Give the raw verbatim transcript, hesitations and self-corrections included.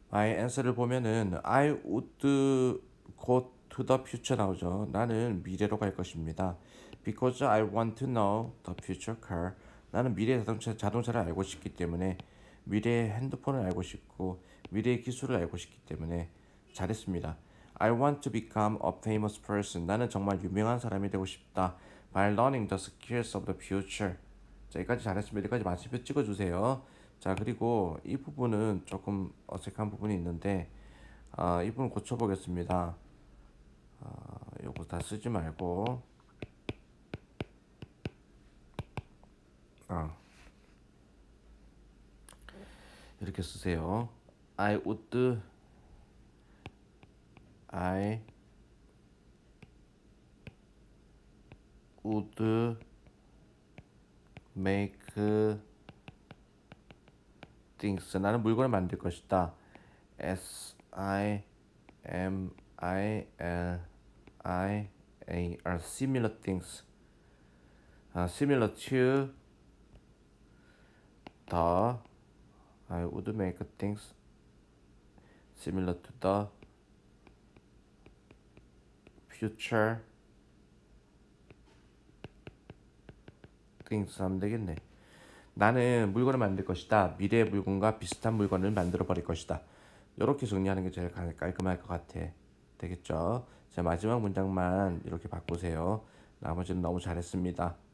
my answer를 보면은 I would go to the future 나오죠. 나는 미래로 갈 것입니다. Because I want to know the future car. 나는 미래 자동차, 자동차를 알고 싶기 때문에 미래의 핸드폰을 알고 싶고 미래의 기술을 알고 싶기 때문에 잘했습니다. I want to become a famous person. 나는 정말 유명한 사람이 되고 싶다. By learning the skills of the future. 자, 여기까지 잘했습니다. 여기까지 마침표 찍어주세요. 자, 그리고 이 부분은 조금 어색한 부분이 있는데 아, 이 부분 고쳐보겠습니다. 아, 요거 다 쓰지 말고 아, 이렇게 쓰세요. I would I would make things. 나는 물건을 만들 것이다. S I M I L I A R similar things. uh, similar to the I would make things similar to the future things 하면 되겠네. 나는 물건을 만들 것이다. 미래의 물건과 비슷한 물건을 만들어 버릴 것이다. 이렇게 정리하는 게 제일 깔끔할 것 같아. 되겠죠? 자, 마지막 문장만 이렇게 바꾸세요. 나머지는 너무 잘했습니다.